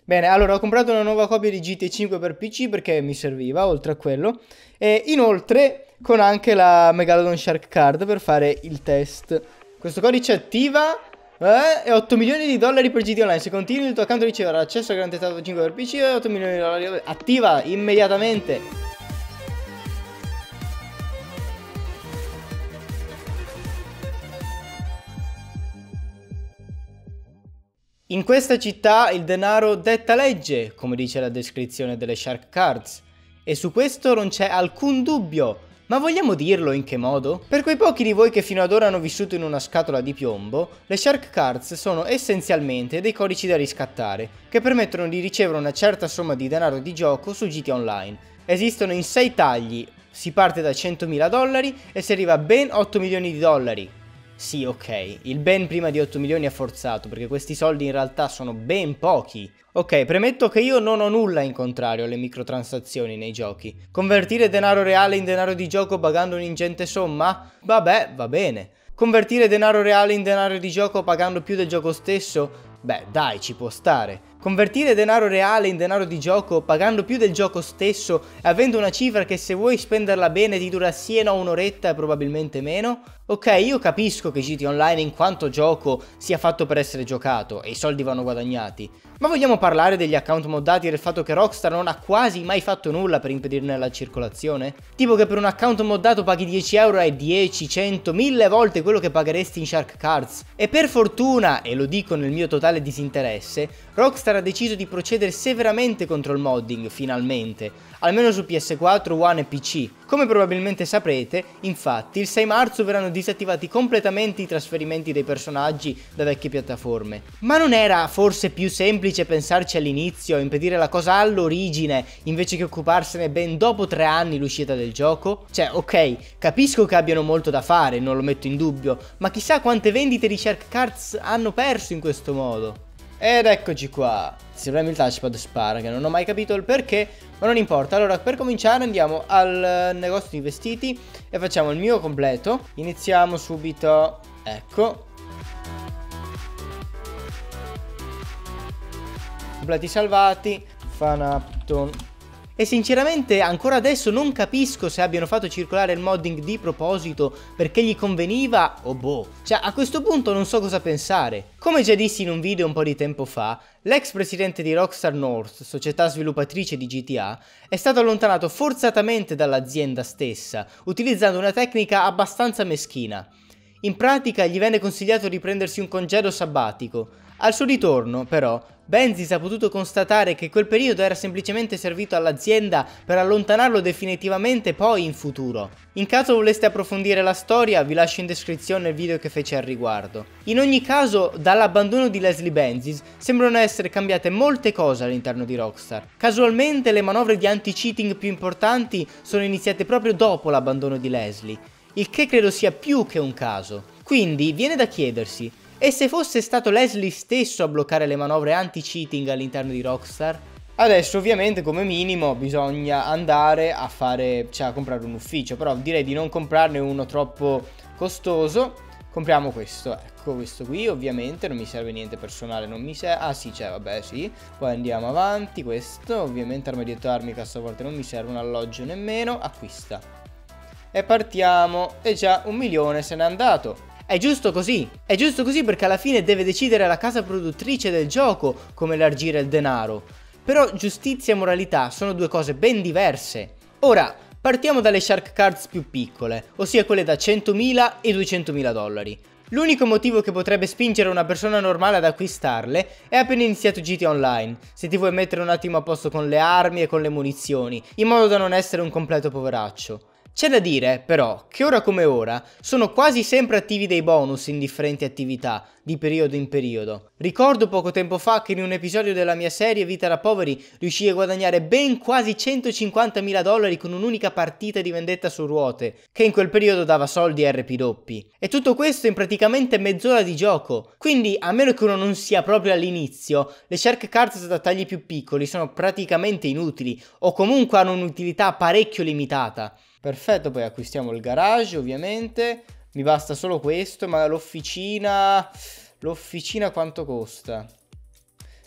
Bene, allora ho comprato una nuova copia di GTA 5 per PC perché mi serviva, oltre a quello. E inoltre con anche la Megalodon Shark Card per fare il test. Questo codice attiva e 8 milioni di dollari per GTA Online. Se continui il tuo account riceverà accesso al Grand Theft Auto 5 per PC e 8 milioni di dollari. Attiva immediatamente. In questa città il denaro detta legge, come dice la descrizione delle Shark Cards, e su questo non c'è alcun dubbio. Ma vogliamo dirlo in che modo? Per quei pochi di voi che fino ad ora hanno vissuto in una scatola di piombo, le Shark Cards sono essenzialmente dei codici da riscattare, che permettono di ricevere una certa somma di denaro di gioco su GTA Online. Esistono in 6 tagli, si parte da 100.000 dollari e si arriva a ben 8 milioni di dollari. Sì, ok, il ben prima di 8 milioni è forzato, perché questi soldi in realtà sono ben pochi. Ok, premetto che io non ho nulla in contrario alle microtransazioni nei giochi. Convertire denaro reale in denaro di gioco pagando un'ingente somma? Vabbè, va bene. Convertire denaro reale in denaro di gioco pagando più del gioco stesso? Beh, dai, ci può stare. Convertire denaro reale in denaro di gioco pagando più del gioco stesso e avendo una cifra che se vuoi spenderla bene ti dura sì e no un'oretta e probabilmente meno? Ok, io capisco che GTA Online in quanto gioco sia fatto per essere giocato e i soldi vanno guadagnati, ma vogliamo parlare degli account moddati e del fatto che Rockstar non ha quasi mai fatto nulla per impedirne la circolazione? Tipo che per un account moddato paghi 10 euro e 10, 100, 1000 volte quello che pagheresti in Shark Cards. E per fortuna, e lo dico nel mio totale disinteresse, Rockstar ha deciso di procedere severamente contro il modding, finalmente, almeno su PS4, One e PC. Come probabilmente saprete, infatti, il 6 marzo verranno disattivati completamente i trasferimenti dei personaggi da vecchie piattaforme. Ma non era forse più semplice pensarci all'inizio, impedire la cosa all'origine, invece che occuparsene ben dopo 3 anni l'uscita del gioco? Cioè, ok, capisco che abbiano molto da fare, non lo metto in dubbio, ma chissà quante vendite di Shark Cards hanno perso in questo modo. Ed eccoci qua. Se premi il touchpad spara, che non ho mai capito il perché, ma non importa. Allora, per cominciare andiamo al negozio di vestiti e facciamo il mio completo. Iniziamo subito. Ecco. Completi salvati. Fanapton. E sinceramente ancora adesso non capisco se abbiano fatto circolare il modding di proposito perché gli conveniva o boh. Cioè, a questo punto non so cosa pensare. Come già dissi in un video un po' di tempo fa, l'ex presidente di Rockstar North, società sviluppatrice di GTA, è stato allontanato forzatamente dall'azienda stessa, utilizzando una tecnica abbastanza meschina. In pratica gli venne consigliato di prendersi un congedo sabbatico. Al suo ritorno, però, Benzies ha potuto constatare che quel periodo era semplicemente servito all'azienda per allontanarlo definitivamente poi in futuro. In caso voleste approfondire la storia, vi lascio in descrizione il video che fece al riguardo. In ogni caso, dall'abbandono di Leslie Benzies sembrano essere cambiate molte cose all'interno di Rockstar. Casualmente le manovre di anti-cheating più importanti sono iniziate proprio dopo l'abbandono di Leslie, il che credo sia più che un caso. Quindi viene da chiedersi: e se fosse stato Leslie stesso a bloccare le manovre anti-cheating all'interno di Rockstar? Adesso ovviamente come minimo bisogna andare a fare, cioè a comprare un ufficio, però direi di non comprarne uno troppo costoso. Compriamo questo, ecco, questo qui ovviamente non mi serve niente personale, non mi serve, ah sì c'è, vabbè sì. Poi andiamo avanti, questo ovviamente armadietto armi, cassaforte non mi serve, un alloggio nemmeno, acquista. E partiamo, e già 1 milione se n'è andato. È giusto così perché alla fine deve decidere la casa produttrice del gioco come elargire il denaro. Però giustizia e moralità sono due cose ben diverse. Ora, partiamo dalle Shark Cards più piccole, ossia quelle da 100.000 e 200.000 dollari. L'unico motivo che potrebbe spingere una persona normale ad acquistarle è appena iniziato GTA Online, se ti vuoi mettere un attimo a posto con le armi e con le munizioni, in modo da non essere un completo poveraccio. C'è da dire, però, che ora come ora sono quasi sempre attivi dei bonus in differenti attività, di periodo in periodo. Ricordo poco tempo fa che in un episodio della mia serie Vita da Poveri riuscii a guadagnare ben quasi 150.000 dollari con un'unica partita di vendetta su ruote, che in quel periodo dava soldi RP doppi. E tutto questo in praticamente mezz'ora di gioco. Quindi, a meno che uno non sia proprio all'inizio, le Shark Cards da tagli più piccoli sono praticamente inutili, o comunque hanno un'utilità parecchio limitata. Perfetto, poi acquistiamo il garage ovviamente, mi basta solo questo, ma l'officina quanto costa?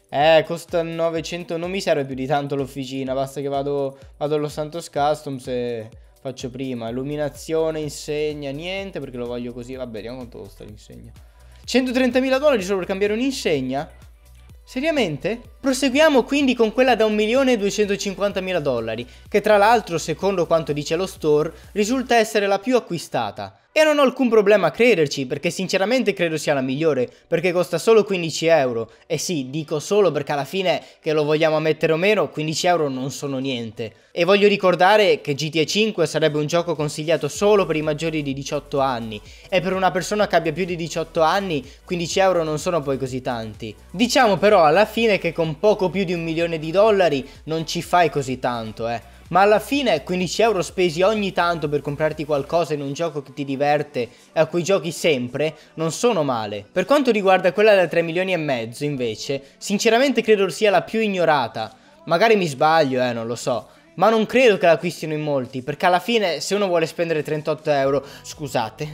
Costa 900, non mi serve più di tanto l'officina, basta che vado allo Santos Customs e faccio prima. Illuminazione, insegna, niente, perché lo voglio così. Vabbè, vediamo quanto costa l'insegna. $130.000 solo per cambiare un'insegna? Seriamente? Proseguiamo quindi con quella da $1.250.000, che tra l'altro, secondo quanto dice lo store, risulta essere la più acquistata. E non ho alcun problema a crederci, perché sinceramente credo sia la migliore, perché costa solo 15 euro. E sì, dico solo perché alla fine, che lo vogliamo ammettere o meno, 15 euro non sono niente. E voglio ricordare che GTA 5 sarebbe un gioco consigliato solo per i maggiori di 18 anni, e per una persona che abbia più di 18 anni, 15 euro non sono poi così tanti. Diciamo però alla fine che con poco più di $1 milione non ci fai così tanto, Ma alla fine 15 euro spesi ogni tanto per comprarti qualcosa in un gioco che ti diverte e a cui giochi sempre non sono male. Per quanto riguarda quella da 3 milioni e mezzo invece, sinceramente credo sia la più ignorata. Magari mi sbaglio, non lo so. Ma non credo che l'acquistino in molti, perché alla fine se uno vuole spendere 38 euro, scusate,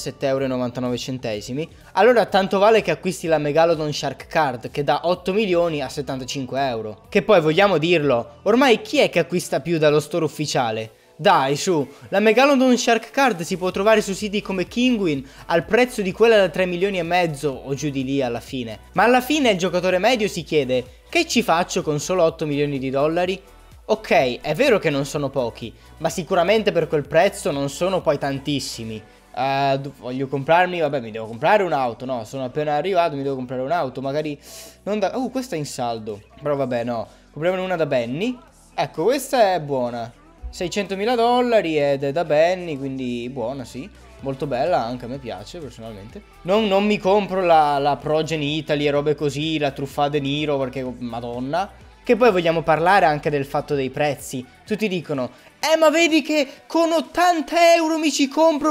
37,99 €, allora tanto vale che acquisti la Megalodon Shark Card, che da 8 milioni a 75 euro. Che poi vogliamo dirlo, ormai chi è che acquista più dallo store ufficiale? Dai su, la Megalodon Shark Card si può trovare su siti come Kinguin al prezzo di quella da 3 milioni e mezzo o giù di lì alla fine. Ma alla fine il giocatore medio si chiede, che ci faccio con solo 8 milioni di dollari? Ok, è vero che non sono pochi, ma sicuramente per quel prezzo non sono poi tantissimi. Voglio comprarmi, vabbè, mi devo comprare un'auto, no, sono appena arrivato, mi devo comprare un'auto, magari non da... questa è in saldo, però vabbè, no, compriamone una da Benny. Ecco, questa è buona, $600.000 ed è da Benny, quindi buona, sì. Molto bella, anche a me piace personalmente. Non mi compro la Progeny Italy e robe così, la Truffade De Niro, perché madonna. Che poi vogliamo parlare anche del fatto dei prezzi. Tutti dicono, ma vedi che con 80 euro mi ci compro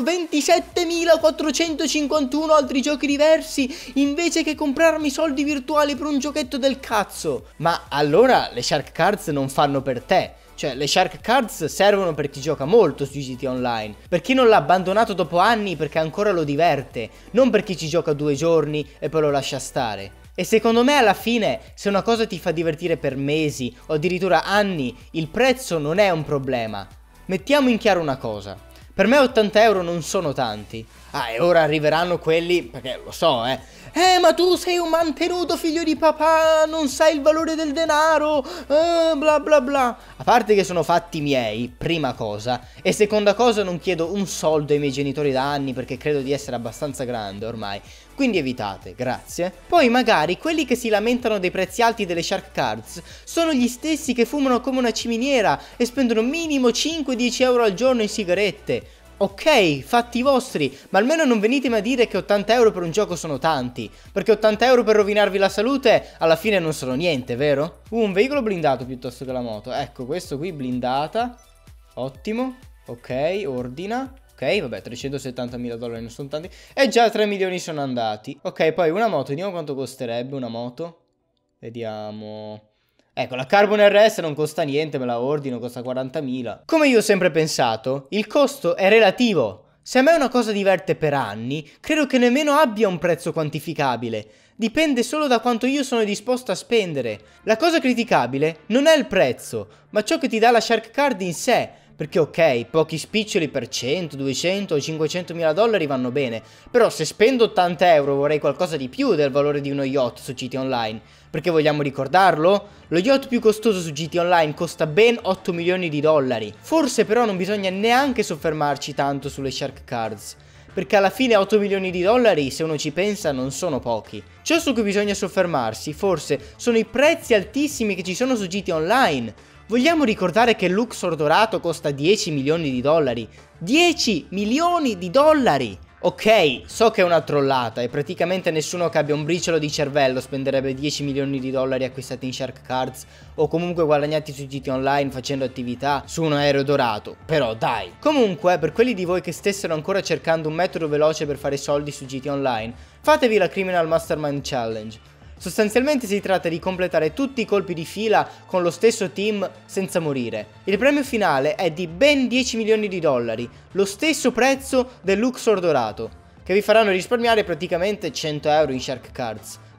27.451 altri giochi diversi, invece che comprarmi soldi virtuali per un giochetto del cazzo. Ma allora le Shark Cards non fanno per te. Cioè, le Shark Cards servono per chi gioca molto su GTA Online, per chi non l'ha abbandonato dopo anni perché ancora lo diverte, non per chi ci gioca 2 giorni e poi lo lascia stare. E secondo me alla fine, se una cosa ti fa divertire per mesi o addirittura anni, il prezzo non è un problema. Mettiamo in chiaro una cosa, per me 80 euro non sono tanti. E ora arriveranno quelli, perché lo so, ma tu sei un mantenuto figlio di papà, non sai il valore del denaro, bla bla bla. A parte che sono fatti miei, prima cosa, e seconda cosa non chiedo un soldo ai miei genitori da anni perché credo di essere abbastanza grande ormai. Quindi evitate, grazie. Poi magari quelli che si lamentano dei prezzi alti delle Shark Cards sono gli stessi che fumano come una ciminiera e spendono minimo 5-10 euro al giorno in sigarette. Ok, fatti vostri, ma almeno non venitemi a dire che 80 euro per un gioco sono tanti, perché 80 euro per rovinarvi la salute alla fine non sono niente, vero? Un veicolo blindato piuttosto che la moto. Ecco, questo qui blindata. Ottimo. Ok, ordina. Ok, vabbè, $370.000 non sono tanti. E già 3 milioni sono andati. Ok, poi una moto, vediamo quanto costerebbe una moto. Vediamo. Ecco, la Carbon RS non costa niente, me la ordino, costa 40.000. Come io ho sempre pensato, il costo è relativo. Se a me una cosa diverte per anni, credo che nemmeno abbia un prezzo quantificabile. Dipende solo da quanto io sono disposto a spendere. La cosa criticabile non è il prezzo, ma ciò che ti dà la Shark Card in sé. Perché ok, pochi spiccioli per 100, 200 o $500.000 vanno bene, però se spendo 80 euro vorrei qualcosa di più del valore di uno yacht su GTA Online. Perché vogliamo ricordarlo? Lo yacht più costoso su GTA Online costa ben 8 milioni di dollari. Forse però non bisogna neanche soffermarci tanto sulle Shark Cards, perché alla fine 8 milioni di dollari, se uno ci pensa, non sono pochi. Ciò su cui bisogna soffermarsi, forse, sono i prezzi altissimi che ci sono su GTA Online. Vogliamo ricordare che il Luxor dorato costa 10 milioni di dollari. 10 milioni di dollari! Ok, so che è una trollata e praticamente nessuno che abbia un briciolo di cervello spenderebbe 10 milioni di dollari acquistati in Shark Cards o comunque guadagnati su GTA Online facendo attività su un aereo dorato, però dai. Comunque, per quelli di voi che stessero ancora cercando un metodo veloce per fare soldi su GTA Online, fatevi la Criminal Mastermind Challenge. Sostanzialmente si tratta di completare tutti i colpi di fila con lo stesso team senza morire. Il premio finale è di ben 10 milioni di dollari, lo stesso prezzo del Luxor dorato, che vi faranno risparmiare praticamente 100 euro in Shark Cards.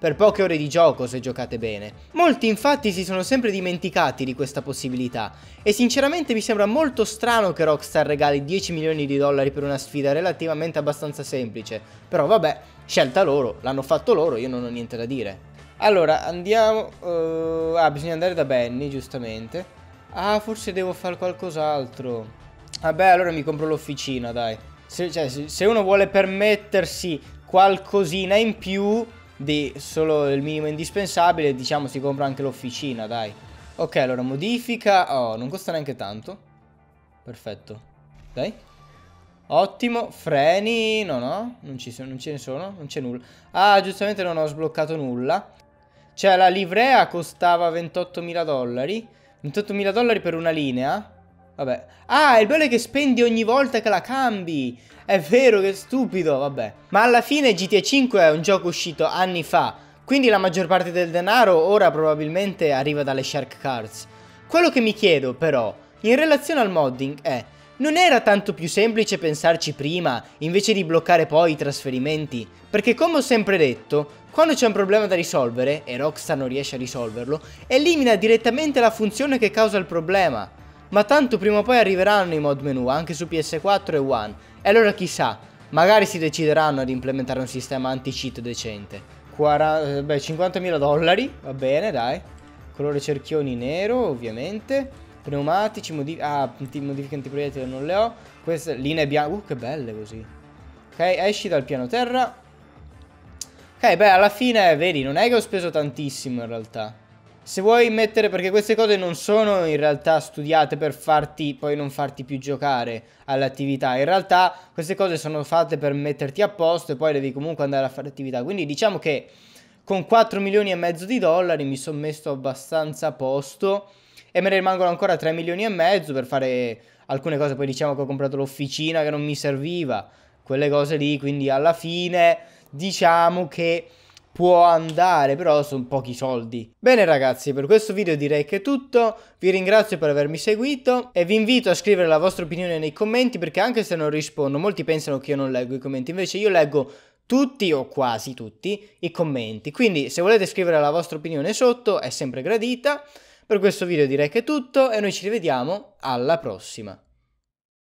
per poche ore di gioco se giocate bene. Molti infatti si sono sempre dimenticati di questa possibilità e sinceramente mi sembra molto strano che Rockstar regali 10 milioni di dollari per una sfida relativamente abbastanza semplice, però vabbè, scelta loro, l'hanno fatto loro, io non ho niente da dire. Allora, andiamo... bisogna andare da Benny, giustamente. Forse devo fare qualcos'altro. Vabbè, allora mi compro l'officina, dai. Se uno vuole permettersi qualcosina in più di solo il minimo indispensabile, diciamo si compra anche l'officina, dai. Ok, allora modifica. Oh, non costa neanche tanto. Perfetto. Dai. Ottimo. Freni. No, non ce ne sono. Non c'è nulla. Giustamente non ho sbloccato nulla. Cioè la livrea costava 28.000 dollari. 28.000 dollari per una linea. Vabbè. Il bello è che spendi ogni volta che la cambi. È vero, che stupido, vabbè. Ma alla fine GTA 5 è un gioco uscito anni fa, quindi la maggior parte del denaro ora probabilmente arriva dalle Shark Cards. Quello che mi chiedo però, in relazione al modding, è: non era tanto più semplice pensarci prima, invece di bloccare poi i trasferimenti? Perché come ho sempre detto, quando c'è un problema da risolvere, e Rockstar non riesce a risolverlo, elimina direttamente la funzione che causa il problema. Ma tanto prima o poi arriveranno i mod menu anche su PS4 e One. E allora chissà, magari si decideranno ad implementare un sistema anti-cheat decente. 50.000 dollari, va bene, dai. Colore cerchioni nero, ovviamente. Pneumatici, modifiche antiproiettile non le ho. Queste linee bianche, che belle così. Ok, esci dal piano terra. Ok, beh, alla fine, vedi, non è che ho speso tantissimo in realtà. Se vuoi mettere, perché queste cose non sono in realtà studiate per poi non farti più giocare all'attività. In realtà queste cose sono fatte per metterti a posto e poi devi comunque andare a fare attività. Quindi diciamo che con 4 milioni e mezzo di dollari mi sono messo abbastanza a posto e me ne rimangono ancora 3 milioni e mezzo per fare alcune cose. Poi diciamo che ho comprato l'officina che non mi serviva, quelle cose lì, quindi alla fine diciamo che può andare, però sono pochi soldi. Bene ragazzi, per questo video direi che è tutto. Vi ringrazio per avermi seguito e vi invito a scrivere la vostra opinione nei commenti, perché anche se non rispondo, molti pensano che io non leggo i commenti, invece io leggo tutti o quasi tutti i commenti. Quindi se volete scrivere la vostra opinione sotto è sempre gradita. Per questo video direi che è tutto e noi ci rivediamo alla prossima.